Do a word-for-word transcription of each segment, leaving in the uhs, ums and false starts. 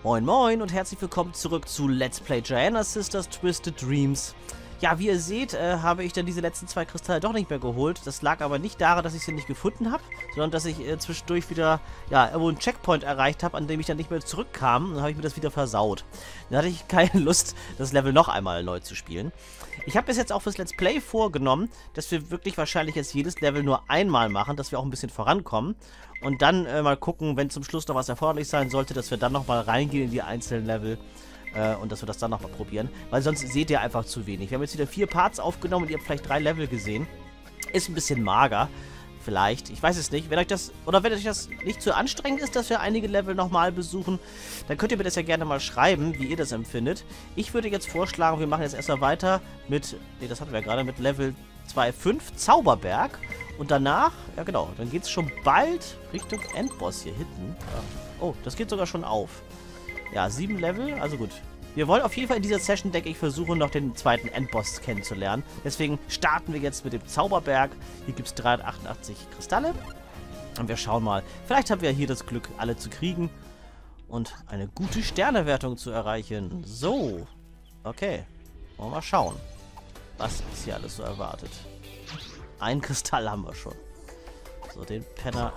Moin moin und herzlich willkommen zurück zu Let's Play Giana Sisters Twisted Dreams. Ja, wie ihr seht, äh, habe ich dann diese letzten zwei Kristalle doch nicht mehr geholt. Das lag aber nicht daran, dass ich sie nicht gefunden habe, sondern dass ich äh, zwischendurch wieder, ja, irgendwo einen Checkpoint erreicht habe, an dem ich dann nicht mehr zurückkam. Und dann habe ich mir das wieder versaut. Dann hatte ich keine Lust, das Level noch einmal neu zu spielen. Ich habe bis jetzt auch fürs Let's Play vorgenommen, dass wir wirklich wahrscheinlich jetzt jedes Level nur einmal machen, dass wir auch ein bisschen vorankommen. Und dann äh, mal gucken, wenn zum Schluss noch was erforderlich sein sollte, dass wir dann nochmal reingehen in die einzelnen Level. Äh, und dass wir das dann nochmal probieren. Weil sonst seht ihr einfach zu wenig. Wir haben jetzt wieder vier Parts aufgenommen und ihr habt vielleicht drei Level gesehen. Ist ein bisschen mager. Vielleicht. Ich weiß es nicht. Wenn euch das, oder wenn euch das nicht zu anstrengend ist, dass wir einige Level nochmal besuchen, dann könnt ihr mir das ja gerne mal schreiben, wie ihr das empfindet. Ich würde jetzt vorschlagen, wir machen jetzt erstmal weiter mit, nee, das hatten wir ja gerade, mit Level zwei Punkt fünf, Zauberberg. Und danach, ja genau, dann geht es schon bald Richtung Endboss hier hinten. Ja. Oh, das geht sogar schon auf. Ja, sieben Level, also gut. Wir wollen auf jeden Fall in dieser Session, denke ich, versuchen, noch den zweiten Endboss kennenzulernen. Deswegen starten wir jetzt mit dem Zauberberg. Hier gibt es dreihundertachtundachtzig Kristalle. Und wir schauen mal. Vielleicht haben wir hier das Glück, alle zu kriegen. Und eine gute Sternewertung zu erreichen. So. Okay. Wollen wir mal schauen, was uns hier alles so erwartet. Ein Kristall haben wir schon. So, den Penner.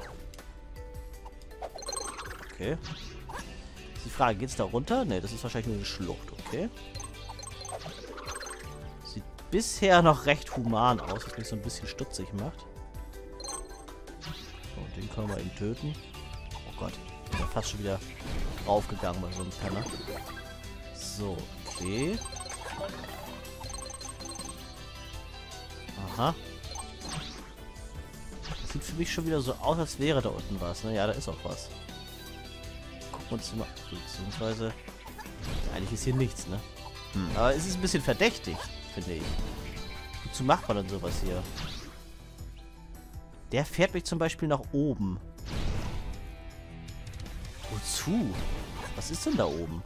Okay. Die Frage, geht's da runter? Ne, das ist wahrscheinlich nur eine Schlucht, okay. Sieht bisher noch recht human aus, was mich so ein bisschen stutzig macht. So, den können wir eben töten. Oh Gott, ich bin ja fast schon wieder draufgegangen bei so einem Penner. So, okay. Aha. Das sieht für mich schon wieder so aus, als wäre da unten was, ne? Ja, da ist auch was. Uns immer, beziehungsweise eigentlich ist hier nichts, ne? Hm. Aber es ist ein bisschen verdächtig, finde ich. Wozu macht man denn sowas hier? Der fährt mich zum Beispiel nach oben. Wozu? Was ist denn da oben?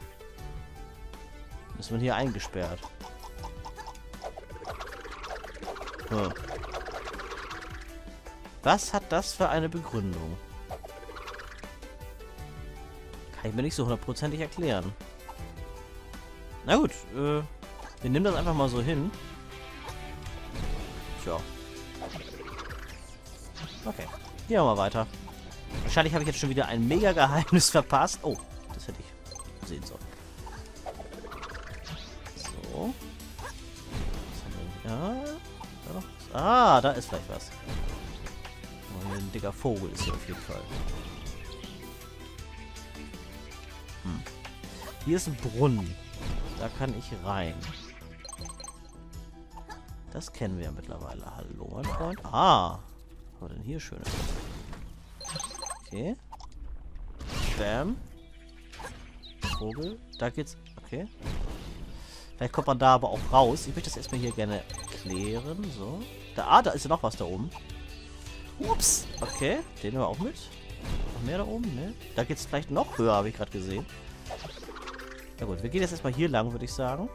Ist man hier eingesperrt? Hm. Was hat das für eine Begründung? Kann ich mir nicht so hundertprozentig erklären. Na gut, äh, wir nehmen das einfach mal so hin. Tja. Okay, gehen wir mal weiter. Wahrscheinlich habe ich jetzt schon wieder ein mega Geheimnis verpasst. Oh, das hätte ich sehen sollen. So. Was haben wir? Ja. Da noch? Ah, da ist vielleicht was. Oh, ein dicker Vogel ist hier auf jeden Fall. Hm. Hier ist ein Brunnen. Da kann ich rein. Das kennen wir ja mittlerweile. Hallo, mein Freund. Ah. Was war denn hier Schönes? Okay. Bam. Vogel. Da geht's. Okay. Vielleicht kommt man da aber auch raus. Ich möchte das erstmal hier gerne klären. So. Da, ah, da ist ja noch was da oben. Ups. Okay. Den nehmen wir auch mit. Noch mehr da oben, ne? Da geht es vielleicht noch höher, habe ich gerade gesehen. Na gut, wir gehen jetzt erstmal hier lang, würde ich sagen.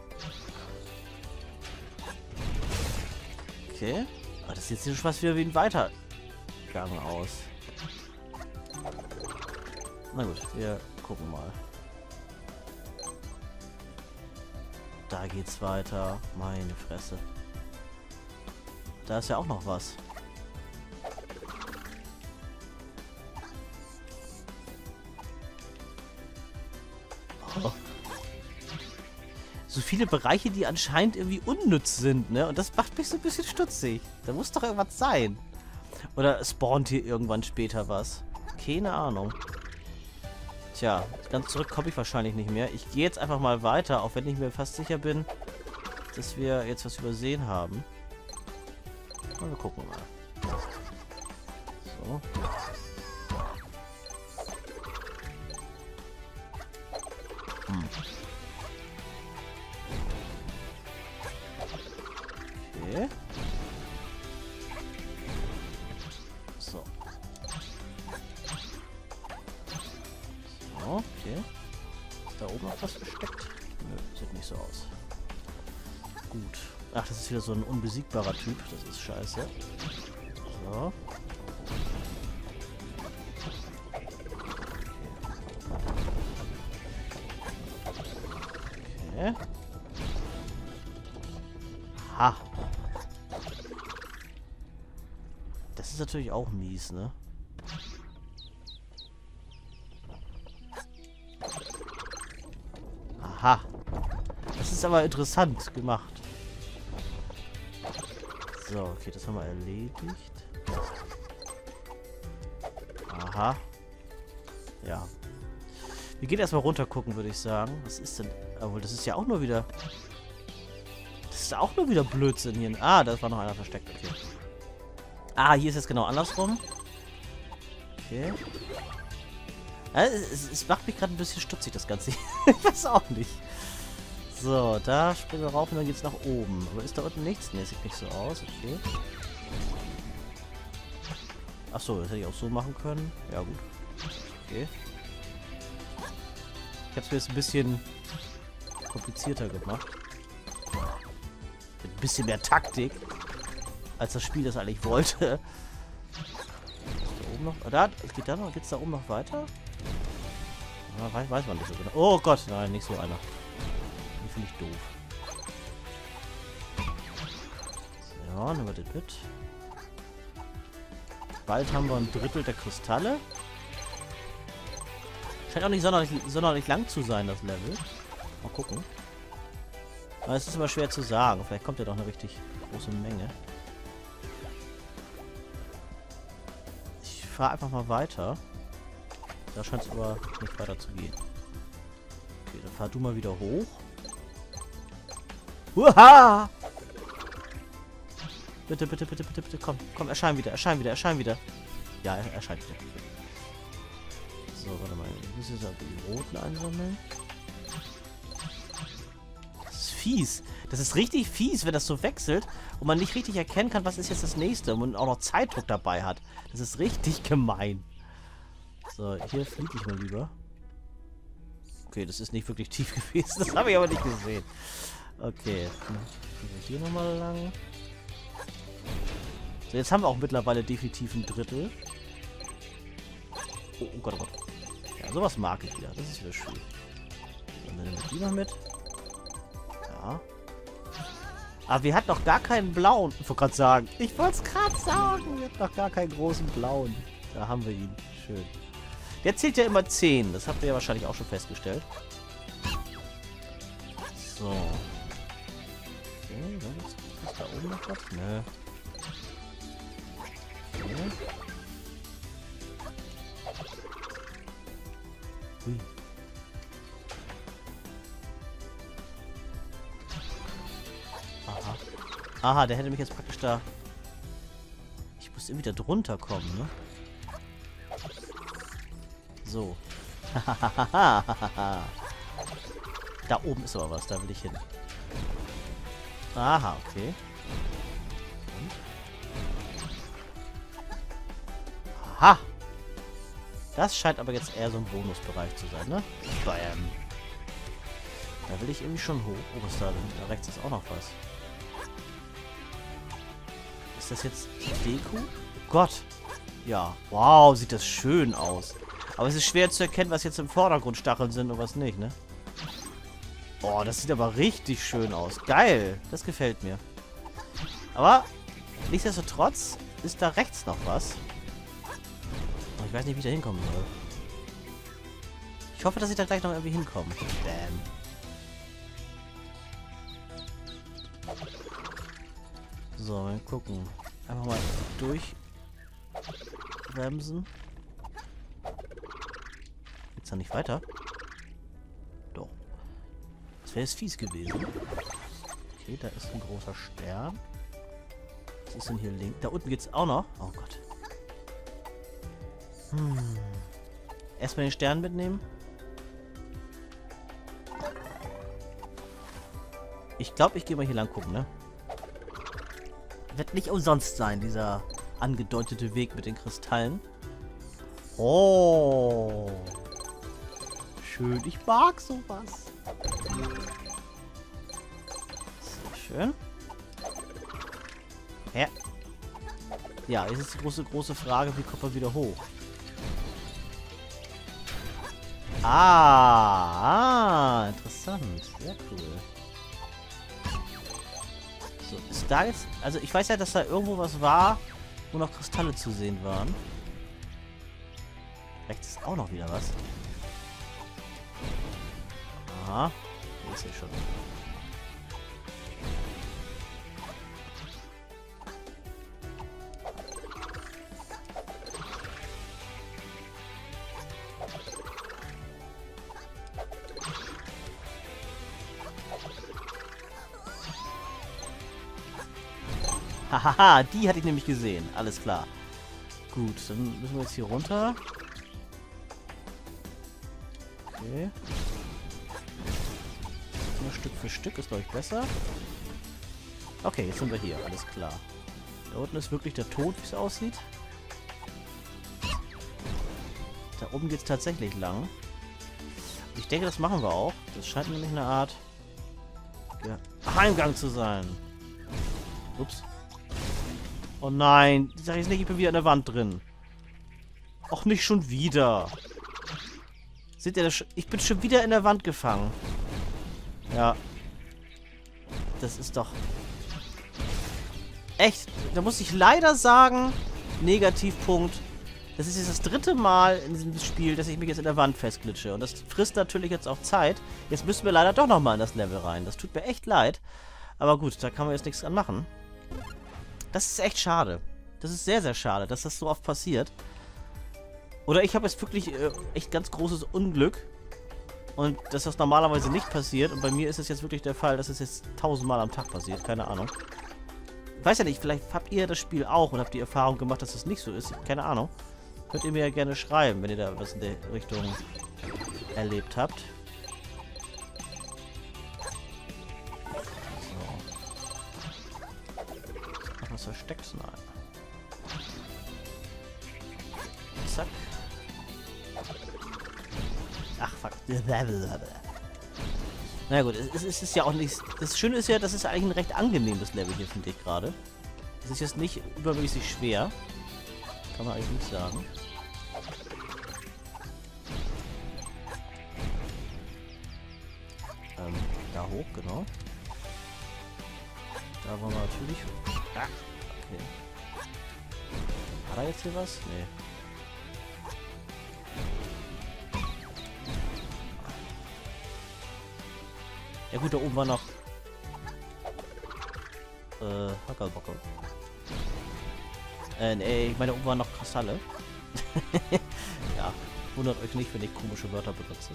Okay. Aber das sieht jetzt schon was wieder wie ein Weitergang aus. Na gut, wir gucken mal. Da geht's weiter. Meine Fresse. Da ist ja auch noch was. Oh. So viele Bereiche, die anscheinend irgendwie unnütz sind, ne? Und das macht mich so ein bisschen stutzig. Da muss doch irgendwas sein. Oder spawnt hier irgendwann später was? Keine Ahnung. Tja, ganz zurück komme ich wahrscheinlich nicht mehr. Ich gehe jetzt einfach mal weiter, auch wenn ich mir fast sicher bin, dass wir jetzt was übersehen haben. Und wir gucken mal. So. Hm. Okay. So. So, okay. Ist da oben noch was versteckt? Nö, sieht nicht so aus. Gut. Ach, das ist wieder so ein unbesiegbarer Typ. Das ist scheiße. So. Okay. Ha. Das ist natürlich auch mies, ne? Aha. Das ist aber interessant gemacht. So, okay, das haben wir erledigt. Aha. Ja. Wir gehen erstmal runter gucken, würde ich sagen. Was ist denn... Obwohl, das ist ja auch nur wieder... Das ist auch nur wieder Blödsinn hier. Ah, da war noch einer versteckt. Okay. Ah, hier ist es genau andersrum. Okay. Also, es, es macht mich gerade ein bisschen stutzig, das Ganze. Ich weiß auch nicht. So, da springen wir rauf und dann geht's nach oben. Aber ist da unten nichts? Ne, sieht nicht so aus. Okay. Achso, das hätte ich auch so machen können. Ja, gut. Okay. Ich habe es mir jetzt ein bisschen komplizierter gemacht. Mit ein bisschen mehr Taktik, als das Spiel das eigentlich wollte. Ist da oben noch... Da, geht da noch? Geht's da oben noch weiter? Ja, weiß, weiß man nicht so genau. Oh Gott, nein, nicht so einer. Die finde ich doof. So, nehmen wir das mit. Bald haben wir ein Drittel der Kristalle. Scheint auch nicht sonderlich, sonderlich lang zu sein, das Level. Mal gucken. Aber es ist immer schwer zu sagen. Vielleicht kommt ja doch eine richtig große Menge. Ich fahre einfach mal weiter. Da scheint es aber nicht weiter zu gehen. Okay, dann fahr du mal wieder hoch. Uha! Bitte, bitte, bitte, bitte, bitte, komm, komm, erschein wieder, erschein wieder, erschein wieder. Ja, er erscheint wieder. So, warte mal, ich muss jetzt die roten einsammeln. Das ist fies. Das ist richtig fies, wenn das so wechselt und man nicht richtig erkennen kann, was ist jetzt das nächste und man auch noch Zeitdruck dabei hat. Das ist richtig gemein. So, hier fliege ich mal lieber. Okay, das ist nicht wirklich tief gewesen. Das habe ich aber nicht gesehen. Okay, hier nochmal lang. So, jetzt haben wir auch mittlerweile definitiv ein Drittel. Oh, oh Gott, oh Gott. Ja, sowas mag ich wieder. Das ist wieder schön. Dann nehmen wir die noch mit. Ja. Aber wir hatten noch gar keinen blauen. Ich wollte gerade sagen. Ich wollte es gerade sagen. Wir hatten noch gar keinen großen blauen. Da haben wir ihn. Schön. Der zählt ja immer zehn. Das habt ihr ja wahrscheinlich auch schon festgestellt. So. Okay, dann ist da oben noch was? Nö. Okay. Hui. Aha. Aha, der hätte mich jetzt praktisch da... Ich muss irgendwie da drunter kommen, ne? So. Da oben ist aber was, da will ich hin. Aha, okay. Und? Aha! Das scheint aber jetzt eher so ein Bonusbereich zu sein, ne? Bam. Da will ich irgendwie schon hoch. Oh, was da denn? Da rechts ist auch noch was. Ist das jetzt Deko? Oh Gott! Ja. Wow, sieht das schön aus. Aber es ist schwer zu erkennen, was jetzt im Vordergrund Stacheln sind und was nicht, ne? Oh, das sieht aber richtig schön aus. Geil. Das gefällt mir. Aber nichtsdestotrotz ist da rechts noch was. Ich weiß nicht, wie ich da hinkommen soll. Ich hoffe, dass ich da gleich noch irgendwie hinkomme. Bam. So, mal gucken. Einfach mal durchbremsen. Geht's da nicht weiter? Doch. Das wäre jetzt fies gewesen. Okay, da ist ein großer Stern. Was ist denn hier links? Da unten geht's auch noch. Oh Gott. Hm. Erstmal den Stern mitnehmen. Ich glaube, ich gehe mal hier lang gucken, ne? Wird nicht umsonst sein, dieser angedeutete Weg mit den Kristallen. Oh. Schön. Ich mag sowas. Sehr schön. Ja. Ja, jetzt ist die große, große Frage, wie kommt man wieder hoch? Ah, ah, interessant. Sehr cool. So, ist da jetzt... Also ich weiß ja, dass da irgendwo was war, wo noch Kristalle zu sehen waren. Rechts ist auch noch wieder was. Aha. Hier ist ja schon. Hahaha, die hatte ich nämlich gesehen. Alles klar. Gut, dann müssen wir jetzt hier runter. Okay. Nur Stück für Stück ist, glaube ich, besser. Okay, jetzt sind wir hier. Alles klar. Da unten ist wirklich der Tod, wie es aussieht. Da oben geht es tatsächlich lang. Ich denke, das machen wir auch. Das scheint nämlich eine Art Geheimgang zu sein. Ups. Oh nein, sag jetzt nicht, ich bin wieder in der Wand drin. Och, nicht schon wieder. Seht ihr das? Ich bin schon wieder in der Wand gefangen. Ja. Das ist doch... Echt, da muss ich leider sagen, Negativpunkt. Das ist jetzt das dritte Mal in diesem Spiel, dass ich mich jetzt in der Wand festglitsche. Und das frisst natürlich jetzt auch Zeit. Jetzt müssen wir leider doch nochmal in das Level rein. Das tut mir echt leid. Aber gut, da kann man jetzt nichts dran machen. Das ist echt schade. Das ist sehr, sehr schade, dass das so oft passiert. Oder ich habe jetzt wirklich äh, echt ganz großes Unglück. Und dass das normalerweise nicht passiert. Und bei mir ist es jetzt wirklich der Fall, dass es jetzt tausendmal am Tag passiert. Keine Ahnung. Ich weiß ja nicht, vielleicht habt ihr das Spiel auch und habt die Erfahrung gemacht, dass das nicht so ist. Keine Ahnung. Könnt ihr mir ja gerne schreiben, wenn ihr da was in der Richtung erlebt habt. Was versteckt? Nein. Zack. Ach, fuck. Na gut, es, es ist ja auch nicht... Das Schöne ist ja, das ist eigentlich ein recht angenehmes Level hier, finde ich gerade. Es ist jetzt nicht übermäßig schwer. Kann man eigentlich nicht sagen. Ähm, da hoch, genau. Da wollen wir natürlich... Ah, okay. Hat er jetzt hier was? Nee. Ja gut, da oben war noch... Äh, Hackerbocke. Äh, nee, ich meine, da oben waren noch Kristalle. Ja, wundert euch nicht, wenn ich komische Wörter benutze.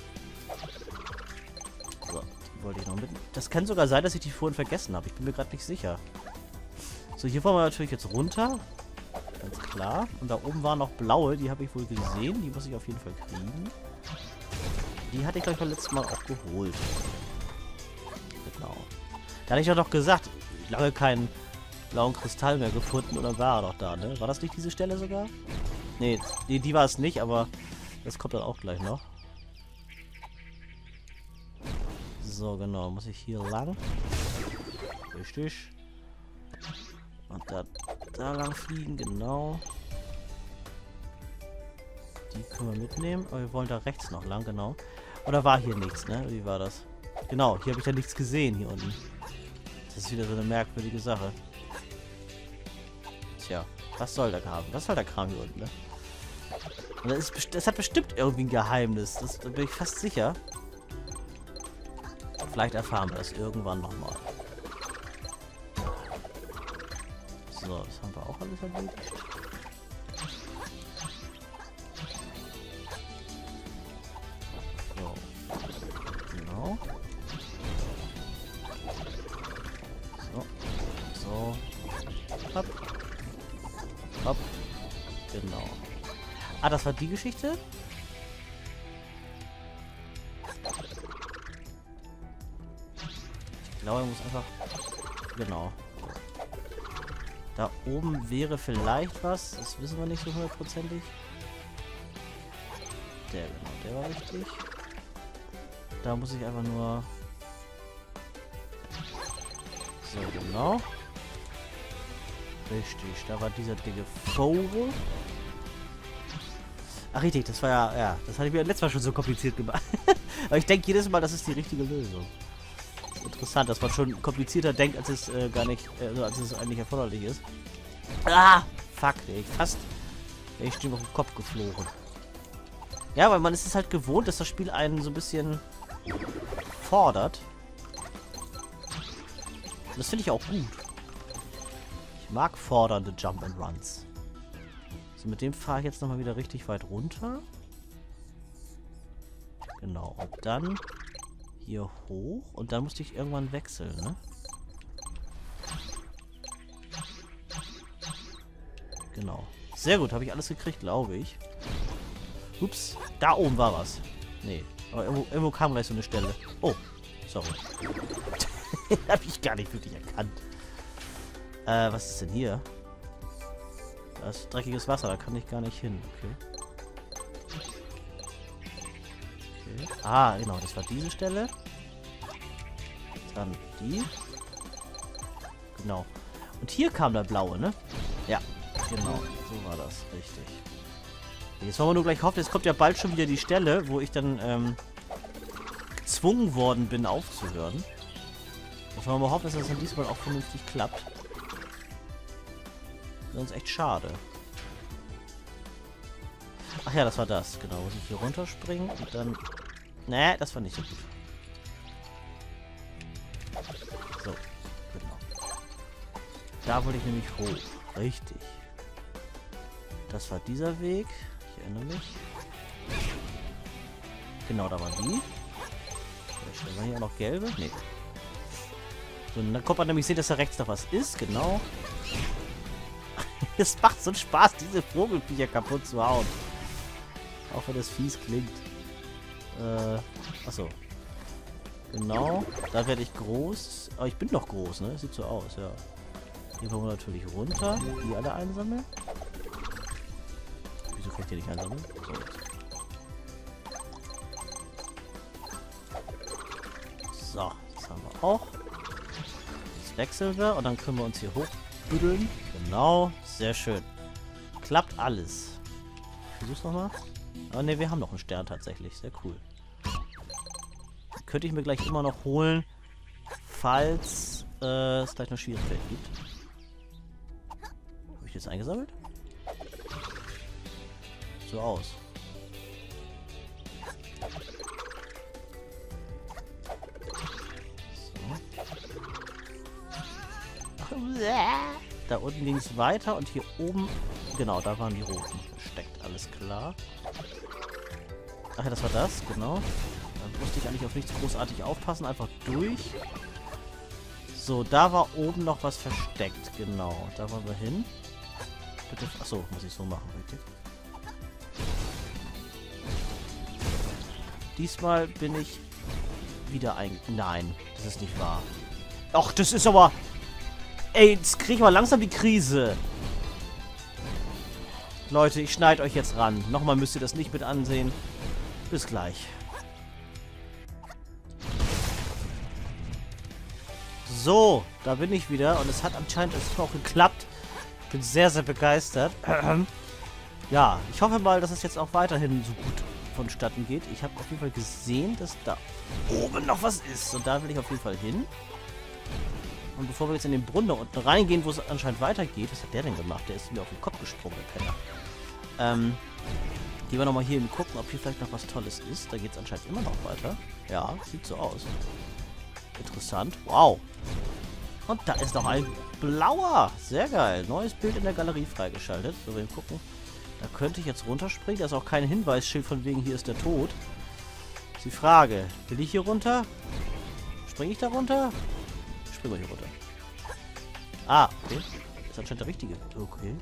So, die wollte ich noch mit... Das kann sogar sein, dass ich die vorhin vergessen habe. Ich bin mir gerade nicht sicher. So, hier wollen wir natürlich jetzt runter. Ganz klar. Und da oben waren noch blaue, die habe ich wohl gesehen. Die muss ich auf jeden Fall kriegen. Die hatte ich, glaube ich, beim letzten Mal auch geholt. Genau. Da hatte ich doch noch gesagt, lange keinen blauen Kristall mehr gefunden und dann war er doch da, ne? War das nicht diese Stelle sogar? Nee, die, die war es nicht, aber das kommt dann auch gleich noch. So, genau. Muss ich hier lang. Richtig. Und da, da lang fliegen, genau. Die können wir mitnehmen. Aber wir wollen da rechts noch lang, genau. Oder war hier nichts, ne? Wie war das? Genau, hier habe ich ja nichts gesehen, hier unten. Das ist wieder so eine merkwürdige Sache. Tja, was soll der Kram? Was soll der Kram hier unten, ne? Und das, ist, das hat bestimmt irgendwie ein Geheimnis. Das, da bin ich fast sicher. Vielleicht erfahren wir das irgendwann nochmal. So, das haben wir auch alles erledigt. So. Genau. So. So. Hopp. Hopp. Genau. Ah, das war die Geschichte? Ich glaube, er muss einfach... Genau. Da oben wäre vielleicht was. Das wissen wir nicht so hundertprozentig. Der, genau, der war richtig. Da muss ich einfach nur... So, genau. Richtig, da war dieser dicke Vogel. Ach richtig, das war ja... Ja, das hatte ich mir letztes Mal schon so kompliziert gemacht. Aber ich denke jedes Mal, das ist die richtige Lösung. Interessant, dass man schon komplizierter denkt, als es äh, gar nicht, äh, also als es eigentlich erforderlich ist. Ah! Fuck, ey, fast wäre ich schon auf den Kopf geflogen. Ja, weil man ist es halt gewohnt, dass das Spiel einen so ein bisschen fordert. Und das finde ich auch gut. Ich mag fordernde Jump and Runs. So, mit dem fahre ich jetzt nochmal wieder richtig weit runter. Genau, und dann hier hoch. Und dann musste ich irgendwann wechseln, ne? Genau. Sehr gut, habe ich alles gekriegt, glaube ich. Ups, da oben war was. Nee, aber irgendwo, irgendwo kam gleich so eine Stelle. Oh, sorry. Habe ich gar nicht wirklich erkannt. Äh, was ist denn hier? Da ist dreckiges Wasser, da kann ich gar nicht hin. Okay. Okay. Ah, genau, das war diese Stelle. Dann die. Genau. Und hier kam der blaue, ne? Ja, genau. So war das, richtig. Jetzt wollen wir nur gleich hoffen, es kommt ja bald schon wieder die Stelle, wo ich dann ähm, gezwungen worden bin, aufzuhören. Jetzt wollen wir mal hoffen, dass das dann diesmal auch vernünftig klappt. Sonst echt schade. Ach ja, das war das. Genau, muss ich hier runterspringen und dann... Nee, das war nicht so gut. So, genau. Da wollte ich nämlich hoch. Richtig. Das war dieser Weg. Ich erinnere mich. Genau, da waren die. Vielleicht waren hier auch noch gelbe. Nee. So, und dann kommt man nämlich sehen, dass da rechts noch was ist. Genau. Es macht so einen Spaß, diese Vogelviecher kaputt zu hauen. Auch wenn das fies klingt. Äh, achso. Genau. Da werde ich groß. Aber ich bin noch groß, ne? Sieht so aus, ja. Hier kommen wir natürlich runter. Die alle einsammeln. Wieso kann ich die nicht einsammeln? So, jetzt. So, das haben wir auch. Jetzt wechseln wir und dann können wir uns hier hochbüdeln. Genau, sehr schön. Klappt alles. Versuch's nochmal. Oh ne, wir haben noch einen Stern tatsächlich. Sehr cool. Den könnte ich mir gleich immer noch holen, falls äh, es gleich noch Schwierigkeiten gibt. Habe ich jetzt eingesammelt? So aus. Da unten ging es weiter und hier oben, genau, da waren die roten versteckt, alles klar. Ach ja, das war das, genau. Dann musste ich eigentlich auf nichts großartig aufpassen, einfach durch. So, da war oben noch was versteckt, genau. Da wollen wir hin. Bitte, achso, muss ich so machen, richtig. Diesmal bin ich wieder ein... Nein, das ist nicht wahr. Ach, das ist aber... Ey, jetzt kriege ich mal langsam die Krise. Leute, ich schneide euch jetzt ran. Nochmal müsst ihr das nicht mit ansehen. Bis gleich. So, da bin ich wieder. Und es hat anscheinend auch geklappt. Ich bin sehr, sehr begeistert. Ja, ich hoffe mal, dass es jetzt auch weiterhin so gut vonstatten geht. Ich habe auf jeden Fall gesehen, dass da oben noch was ist. Und da will ich auf jeden Fall hin. Und bevor wir jetzt in den Brunnen da unten reingehen, wo es anscheinend weitergeht, was hat der denn gemacht? Der ist mir auf den Kopf gesprungen, der Penner. Ähm, gehen wir nochmal hier hin gucken, ob hier vielleicht noch was Tolles ist. Da geht es anscheinend immer noch weiter. Ja, sieht so aus. Interessant. Wow. Und da ist noch ein blauer. Sehr geil. Neues Bild in der Galerie freigeschaltet. So, wir gucken. Da könnte ich jetzt runterspringen. Da ist auch kein Hinweisschild von wegen, hier ist der Tod. Ist die Frage. Will ich hier runter? Springe ich da runter? Springen wir hier runter. Ah, okay. Das ist anscheinend der richtige. Okay.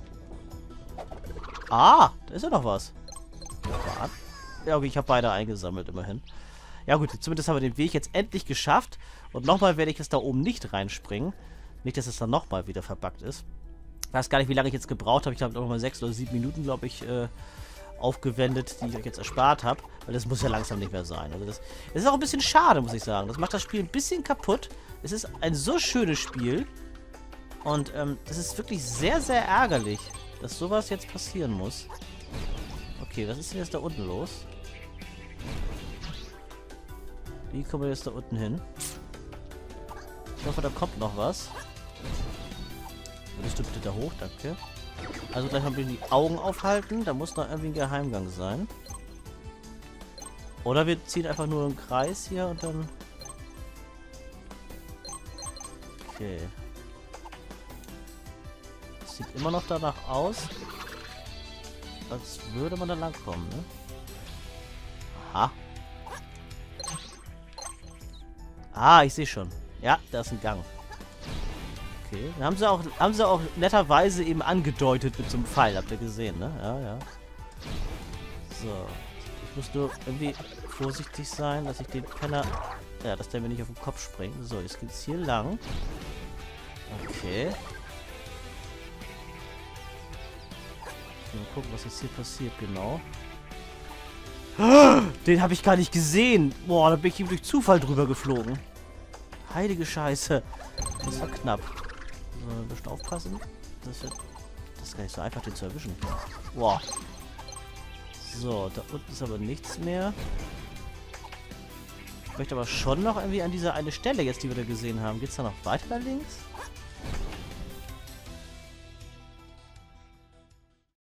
Ah, da ist ja noch was. Ja, okay, ich habe beide eingesammelt, immerhin. Ja gut, zumindest haben wir den Weg jetzt endlich geschafft. Und nochmal werde ich jetzt da oben nicht reinspringen. Nicht, dass es dann nochmal wieder verbuggt ist. Ich weiß gar nicht, wie lange ich jetzt gebraucht habe. Ich habe nochmal sechs oder sieben Minuten, glaube ich, äh, aufgewendet, die ich euch jetzt erspart habe. Weil das muss ja langsam nicht mehr sein. Also das, das ist auch ein bisschen schade, muss ich sagen. Das macht das Spiel ein bisschen kaputt. Es ist ein so schönes Spiel. Und ähm, das ist wirklich sehr, sehr ärgerlich, dass sowas jetzt passieren muss. Okay, was ist denn jetzt da unten los? Wie kommen wir jetzt da unten hin? Ich hoffe, da kommt noch was. Würdest du bitte da hoch? Danke. Also gleich mal die Augen aufhalten. Da muss noch irgendwie ein Geheimgang sein. Oder wir ziehen einfach nur einen Kreis hier und dann... Okay. Das sieht immer noch danach aus, als würde man da langkommen, ne? Aha. Ah, ich sehe schon. Ja, da ist ein Gang. Okay. Dann haben sie auch, haben sie auch netterweise eben angedeutet mit so einem Pfeil. Habt ihr gesehen, ne? Ja, ja. So. Ich muss nur irgendwie vorsichtig sein, dass ich den Penner... Ja, dass der mir nicht auf den Kopf springt. So, jetzt geht's hier lang. Okay. Mal gucken, was jetzt hier passiert, genau. Den habe ich gar nicht gesehen. Boah, da bin ich ihm durch Zufall drüber geflogen. Heilige Scheiße. Das war knapp. So, ein bisschen aufpassen. Das, wird, das ist gar nicht so einfach, den zu erwischen. Boah. So, da unten ist aber nichts mehr. Ich möchte aber schon noch irgendwie an diese eine Stelle jetzt, die wir da gesehen haben. Geht's da noch weiter da links?